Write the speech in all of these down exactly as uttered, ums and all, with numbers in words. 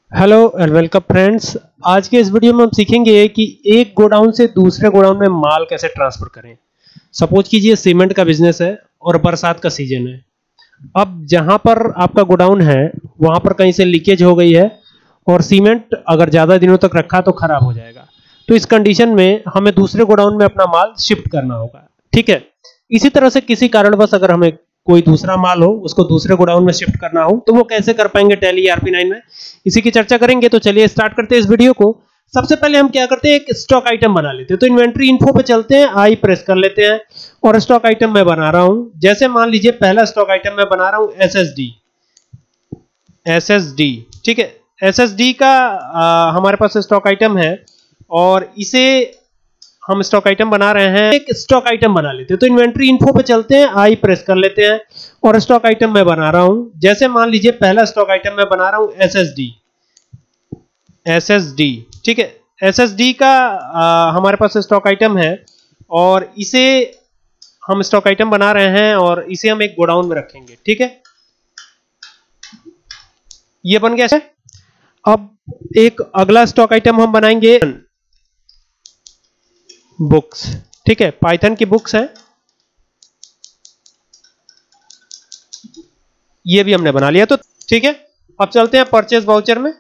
Hello and welcome friends. आज के इस वीडियो में हम सीखेंगे कि एक गोडाउन से दूसरे गोडाउन में माल कैसे ट्रांसफर करें। सपोज कीजिए सीमेंट का बिजनेस है और बरसात का सीजन है। अब जहां पर आपका गोडाउन है वहां पर कहीं से लीकेज हो गई है और सीमेंट अगर ज्यादा दिनों तक रखा तो खराब हो जाएगा। तो इस कंडीशन में हमें दूसरे गोडाउन में अपना माल शिफ्ट करना होगा, ठीक है। इसी तरह से किसी कारणवश अगर हमें कोई दूसरा माल हो उसको दूसरे गोडाउन में शिफ्ट करना हो तो वो कैसे कर पाएंगे Tally E R P nine में, इसी की चर्चा करेंगे। तो चलिए स्टार्ट करते हैं इस वीडियो को। सबसे पहले हम क्या करते हैं, एक स्टॉक आइटम बना लेते हैं। तो इन्वेंट्री इन्फो पे चलते हैं, आई प्रेस कर लेते हैं और स्टॉक आइटम मैं बना रहा हूं। जैसे मान लीजिए पहला स्टॉक आइटम मैं बना रहा हूं S S D, S S D, ठीक है। एस एस डी का आ, हमारे पास स्टॉक आइटम है और इसे हम स्टॉक आइटम बना रहे हैं, एक स्टॉक आइटम बना लेते हैं। तो इन्वेंट्री इन्फो पे चलते हैं, आई प्रेस कर लेते हैं और स्टॉक आइटम मैं बना रहा हूं। जैसे मान लीजिए पहला स्टॉक आइटम मैं बना रहा हूं S S D, S S D, ठीक है। एस एस डी का आ, हमारे पास स्टॉक आइटम है और इसे हम स्टॉक आइटम बना रहे हैं और इसे हम एक गोडाउन में रखेंगे, ठीक है। ये बन गया है। अब एक अगला स्टॉक आइटम हम बनाएंगे बुक्स, ठीक है। पाइथन की बुक्स है, ये भी हमने बना लिया। तो ठीक है, अब चलते हैं परचेज वाउचर में।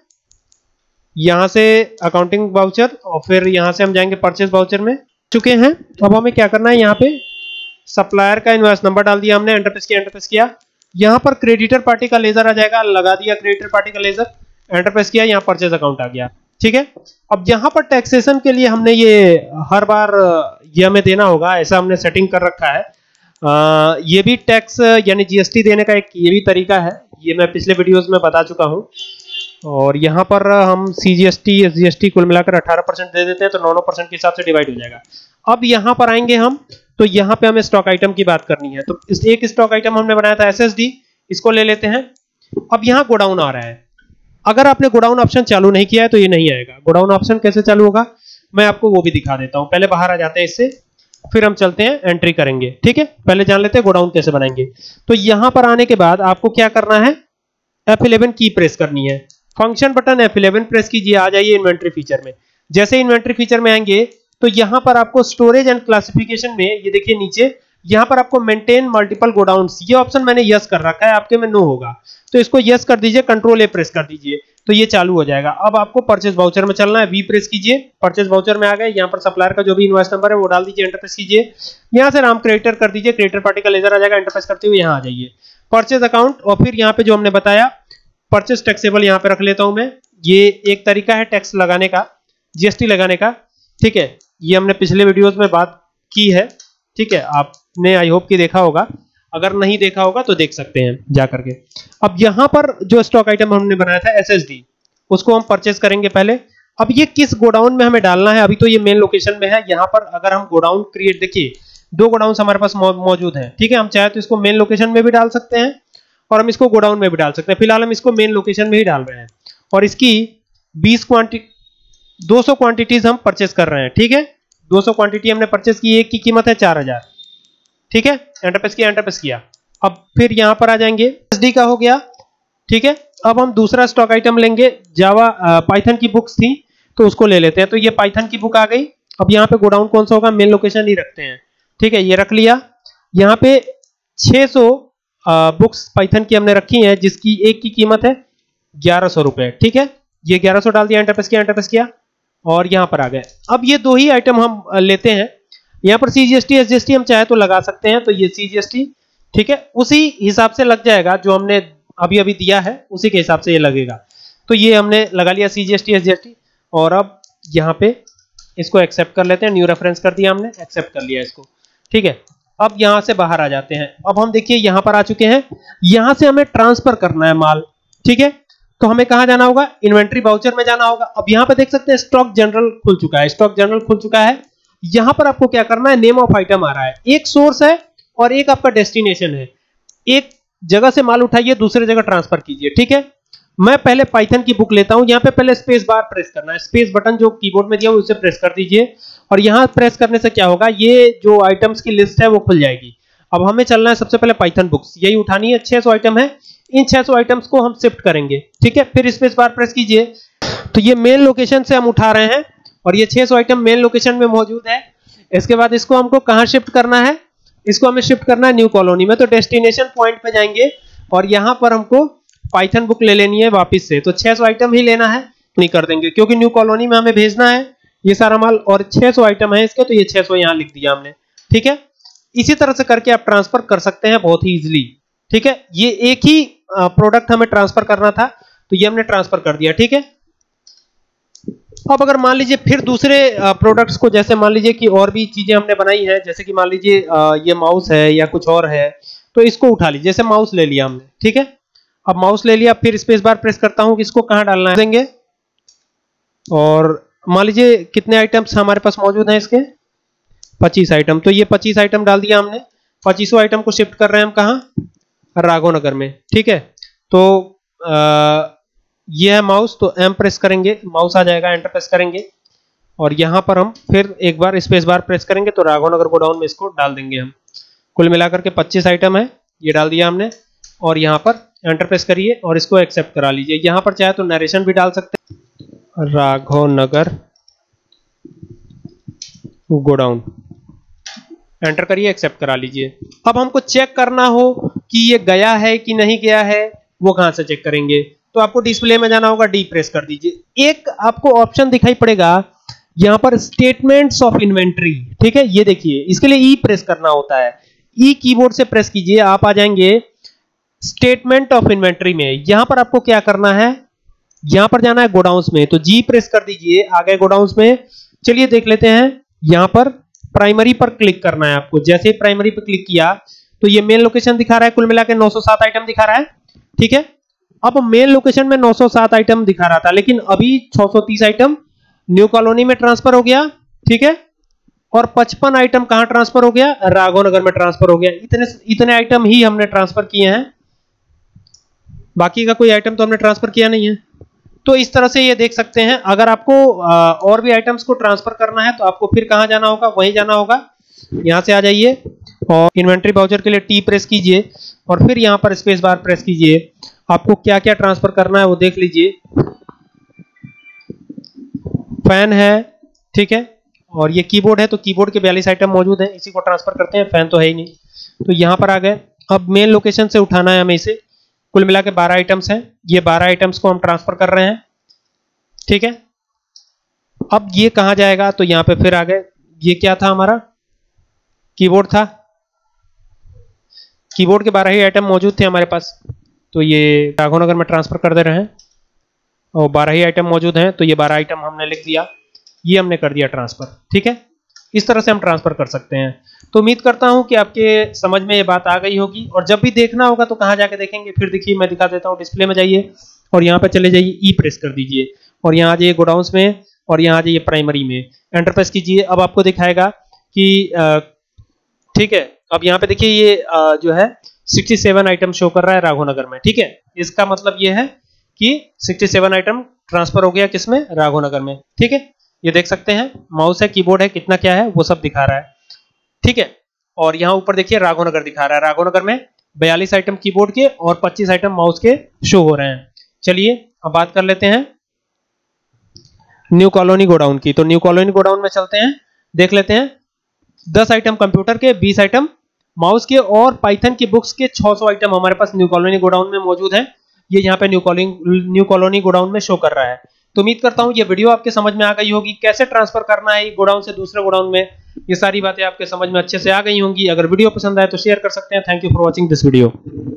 यहां से अकाउंटिंग वाउचर और फिर यहां से हम जाएंगे परचेज वाउचर में। चुके हैं। अब हमें क्या करना है, यहां पे सप्लायर का इनवॉइस नंबर डाल दिया हमने, एंटर प्रेस किया, एंटर प्रेस किया। यहां पर क्रेडिटर पार्टी का लेजर आ जाएगा, लगा दिया क्रेडिटर पार्टी का लेजर, एंटर प्रेस किया, यहां परचेज अकाउंट आ गया, ठीक है। अब यहां पर टैक्सेशन के लिए हमने ये हर बार ये हमें देना होगा, ऐसा हमने सेटिंग कर रखा है। आ, ये भी टैक्स यानी जीएसटी देने का एक ये भी तरीका है, ये मैं पिछले वीडियोस में बता चुका हूं। और यहां पर हम सीजीएसटी एसजीएसटी कुल मिलाकर अठारह परसेंट दे देते हैं तो नौ नौ परसेंट के हिसाब से डिवाइड हो जाएगा। अब यहां पर आएंगे हम, तो यहां पे हमें स्टॉक आइटम की बात करनी है। तो इस एक स्टॉक आइटम हमने बनाया था एसएसडी, इसको ले लेते हैं। अब यहां गोडाउन आ रहा है। अगर आपने गोडाउन ऑप्शन चालू नहीं किया है तो ये नहीं आएगा। गोडाउन ऑप्शन कैसे चालू होगा मैं आपको वो भी दिखा देता हूं। पहले बाहर आ जाते हैं इससे, फिर हम चलते हैं एंट्री करेंगे, ठीक है। पहले जान लेते हैं गोडाउन कैसे बनाएंगे। तो यहां पर आने के बाद आपको क्या करना है, एफ इलेवन की प्रेस करनी है। Function button F eleven press कीजिए, आ जाइए इन्वेंट्री फीचर में। जैसे इन्वेंट्री फीचर में आएंगे तो यहां पर आपको स्टोरेज एंड क्लासिफिकेशन में ये देखिए नीचे यहां पर आपको मेंटेन मल्टीपल गोडाउन्स, ये ऑप्शन मैंने यस कर रखा है, आपके में नो होगा तो इसको यस कर दीजिए, कंट्रोल ए प्रेस कर दीजिए तो ये चालू हो जाएगा। अब आपको परचेज वाउचर में चलना है, वी प्रेस कीजिए, परचेज वाउचर में आ गए। यहां पर सप्लायर का जो भी इनवॉइस नंबर है वो डाल दीजिए, एंटर प्रेस कीजिए। यहां से नाम क्रेडिटर कर दीजिए, क्रेडिटर पार्टी का लेजर आ जाएगा, एंटर प्रेस करते हुए यहां आ जाइए परचेज अकाउंट और फिर यहां पे जो हमने बताया परचेज टैक्सेबल यहां पे रख लेता हूं मैं। ये एक तरीका है टैक्स लगाने का, जीएसटी लगाने का, ठीक है। ये हमने पिछले वीडियोस में बात की है, ठीक है। आपने आई होप कि देखा होगा, अगर नहीं देखा होगा तो देख सकते हैं जा करके। अब यहां पर जो स्टॉक आइटम हमने बनाया था एसएसडी, उसको हम परचेज करेंगे पहले। अब ये किस गोडाउन में हमें डालना है, अभी तो ये मेन लोकेशन में है। यहां पर अगर हम गोडाउन क्रिएट, देखिए दो गोडाउन हमारे पास मौजूद है, ठीक है। हम चाहे तो इसको मेन लोकेशन में भी डाल सकते हैं और हम इसको गोडाउन में भी डाल सकते हैं। फिलहाल हम इसको मेन लोकेशन में ही डाल रहे हैं और इसकी बीस क्वांटिटी दो सौ क्वांटिटीज हम परचेज कर रहे हैं, ठीक है। दो सौ क्वांटिटी हमने परचेज की, एक की कीमत है चार हजार, ठीक है। एंटर प्रेस किया, एंटर प्रेस किया। अब फिर यहां पर आ जाएंगे, एसडी का हो गया, ठीक है। अब हम दूसरा स्टॉक आइटम लेंगे, जावा पाइथन की बुक्स थी तो उसको ले लेते हैं। तो ये पाइथन की बुक आ गई। अब यहाँ पे गोडाउन कौन सा होगा, मेन लोकेशन ही रखते हैं, ठीक है। ये रख लिया। यहाँ पे छह सौ बुक्स पाइथन की हमने रखी हैं जिसकी एक की कीमत है ग्यारह सौ रुपए, ठीक है। ये ग्यारह सौ डाल दिया, एंटर प्रेस किया, एंटर प्रेस किया और यहां पर आ गए। अब ये दो ही आइटम हम लेते हैं। यहां पर सीजीएसटी एसजीएसटी हम चाहे तो लगा सकते हैं, तो ये सीजीएसटी, ठीक है, उसी हिसाब से लग जाएगा जो हमने अभी अभी दिया है, उसी के हिसाब से ये लगेगा। तो ये हमने लगा लिया सीजीएसटी एसजीएसटी और अब यहां पे इसको एक्सेप्ट कर लेते हैं। न्यू रेफरेंस कर दिया हमने, एक्सेप्ट कर लिया इसको, ठीक है। अब यहां से बाहर आ जाते हैं। अब हम देखिए यहां पर आ चुके हैं। यहां से हमें ट्रांसफर करना है माल, ठीक है। तो हमें कहां जाना होगा, इन्वेंट्री वाउचर में जाना होगा। अब यहां पे देख सकते हैं स्टॉक जनरल खुल चुका है, स्टॉक जनरल खुल चुका है। यहां पर आपको क्या करना है, नेम ऑफ आइटम आ रहा है, एक सोर्स है और एक आपका डेस्टिनेशन है। एक जगह से माल उठाइए, दूसरे जगह ट्रांसफर कीजिए, ठीक है। मैं पहले पाइथन की बुक लेता हूं। यहां पे पहले स्पेस बार प्रेस करना है, स्पेस बटन जो कीबोर्ड में दिया हुआ उसे प्रेस कर दीजिए और यहां प्रेस करने से क्या होगा, ये जो आइटम्स की लिस्ट है वो खुल जाएगी। अब हमें चलना है सबसे पहले पाइथन बुक्स, यही उठानी है, छह सौ आइटम है, इन छह सौ आइटम्स को हम शिफ्ट करेंगे। ठीक है, फिर स्पेस बार प्रेस कीजिए। तो ये मेन लोकेशन से हम उठा रहे हैं और ये छह सौ आइटम मेन लोकेशन में मौजूद है। इसके बाद इसको हमको कहां शिफ्ट करना है, इसको हमें शिफ्ट करना है न्यू कॉलोनी में। तो डेस्टिनेशन पॉइंट पे जाएंगे और यहां पर हमको पाइथन बुक ले लेनी है वापस से। तो छह सौ आइटम ही लेना है, नहीं कर देंगे क्योंकि न्यू कॉलोनी में हमें भेजना है ये सारा माल और छह सौ आइटम है इसके, तो ये छह सौ यहां लिख दिया हमने। ठीक है, इसी तरह से करके आप ट्रांसफर कर सकते हैं बहुत ही इजीली। ठीक है, ये एक ही प्रोडक्ट हमें ट्रांसफर करना था तो ये हमने ट्रांसफर कर दिया। ठीक है, अब अगर मान लीजिए फिर दूसरे प्रोडक्ट्स को, जैसे मान लीजिए कि और भी चीजें हमने बनाई है, जैसे कि मान लीजिए ये माउस है या कुछ और है, तो इसको उठा लीजिए। जैसे माउस ले लिया हमने, ठीक है, अब माउस ले लिया, फिर स्पेस बार प्रेस करता हूं कि इसको कहां डालना है देंगे। और मान लीजिए कितने आइटम्स हमारे पास मौजूद हैं इसके, पच्चीस आइटम। तो ये पच्चीस आइटम डाल दिया हमने। पच्चीसों आइटम को शिफ्ट कर रहे हैं हम कहां, राघव नगर में। ठीक है, तो आ, ये है माउस, तो एम प्रेस करेंगे, माउस आ जाएगा, एंटर प्रेस करेंगे और यहां पर हम फिर एक बार स्पेस बार प्रेस करेंगे तो राघव नगर गोडाउन में इसको डाल देंगे हम। कुल मिलाकर के पच्चीस आइटम है, ये डाल दिया हमने और यहां पर एंटर प्रेस करिए और इसको एक्सेप्ट करा लीजिए। यहां पर चाहे तो नरेशन भी डाल सकते हैं, राघव नगर गोडाउन, एंटर करिए, एक्सेप्ट करा लीजिए। अब हमको चेक करना हो कि ये गया है कि नहीं गया है, वो कहां से चेक करेंगे, तो आपको डिस्प्ले में जाना होगा, डी प्रेस कर दीजिए। एक आपको ऑप्शन दिखाई पड़ेगा यहां पर स्टेटमेंट्स ऑफ इन्वेंट्री। ठीक है, ये देखिए, इसके लिए ई प्रेस करना होता है, ई कीबोर्ड से प्रेस कीजिए, आप आ जाएंगे स्टेटमेंट ऑफ इन्वेंट्री में। यहां पर आपको क्या करना है, यहां पर जाना है गोडाउंस में, तो जी प्रेस कर दीजिए, आ गए गोडाउंस में। चलिए देख लेते हैं, यहां पर प्राइमरी पर क्लिक करना है आपको। जैसे ही प्राइमरी पर क्लिक किया तो ये मेन लोकेशन दिखा रहा है, कुल मिलाकर नौ सौ सात आइटम दिखा रहा है। ठीक है, अब मेन लोकेशन में नौ सौ सात आइटम दिखा रहा था, लेकिन अभी छह सौ तीस आइटम न्यू कॉलोनी में ट्रांसफर हो गया। ठीक है, और पचपन आइटम कहां ट्रांसफर हो गया, राघव नगर में ट्रांसफर हो गया। इतने इतने आइटम ही हमने ट्रांसफर किए हैं, बाकी का कोई आइटम तो हमने ट्रांसफर किया नहीं है। तो इस तरह से ये देख सकते हैं। अगर आपको और भी आइटम्स को ट्रांसफर करना है तो आपको फिर कहां जाना होगा, वहीं जाना होगा। यहां से आ जाइए और इन्वेंट्री वाउचर के लिए टी प्रेस कीजिए और फिर यहां पर स्पेस बार प्रेस कीजिए। आपको क्या क्या ट्रांसफर करना है वो देख लीजिए। फैन है, ठीक है, और ये कीबोर्ड है, तो कीबोर्ड के बयालीस आइटम मौजूद हैं, इसी को ट्रांसफर करते हैं। फैन तो है ही नहीं, तो यहां पर आ गए। अब मेन लोकेशन से उठाना है हमें इसे। कुल मिला के बारह आइटम्स हैं, ये बारह आइटम्स को हम ट्रांसफर कर रहे हैं। ठीक है, अब ये कहां जाएगा, तो यहां पे फिर आ गए। ये क्या था, हमारा कीबोर्ड था, कीबोर्ड के बारह ही आइटम मौजूद थे हमारे पास, तो ये राघव नगर में ट्रांसफर कर दे रहे हैं और बारह ही आइटम मौजूद हैं, तो ये बारह आइटम हमने लिख दिया, ये हमने कर दिया ट्रांसफर। ठीक है, इस तरह से हम ट्रांसफर कर सकते हैं। तो उम्मीद करता हूं कि आपके समझ में ये बात आ गई होगी। और जब भी देखना होगा तो कहां जाके देखेंगे, फिर देखिए मैं दिखा देता हूं। डिस्प्ले में जाइए और यहां पे चले जाइए, ई प्रेस कर दीजिए और यहां आ जाइए गोडाउंस में और यहां आ जाइए प्राइमरी में, एंटर प्रेस कीजिए। अब आपको दिखाएगा कि ठीक है, अब यहां पे देखिए ये आ, जो है सड़सठ आइटम शो कर रहा है राघव नगर में। ठीक है, इसका मतलब ये है कि सड़सठ आइटम ट्रांसफर हो गया किसमें, राघव नगर में। ठीक है, ये देख सकते हैं, माउस है, कीबोर्ड है, कितना क्या है वो सब दिखा रहा है। ठीक है, और यहां ऊपर देखिए राघव नगर दिखा रहा है। राघव नगर में बयालीस आइटम कीबोर्ड के और पच्चीस आइटम माउस के शो हो रहे हैं। चलिए अब बात कर लेते हैं न्यू कॉलोनी गोडाउन की। तो न्यू कॉलोनी गोडाउन में चलते हैं, देख लेते हैं। दस आइटम कंप्यूटर के, बीस आइटम माउस के और पाइथन की बुक्स के छह सौ आइटम हमारे पास न्यू कॉलोनी गोडाउन में मौजूद है। ये यहाँ पे new colony new colony godown में शो कर रहा है। तो उम्मीद करता हूँ ये वीडियो आपके समझ में आ गई होगी, कैसे ट्रांसफर करना है गोडाउन से दूसरे गोडाउन में। ये सारी बातें आपके समझ में अच्छे से आ गई होंगी। अगर वीडियो पसंद आए तो शेयर कर सकते हैं। Thank you for watching this video.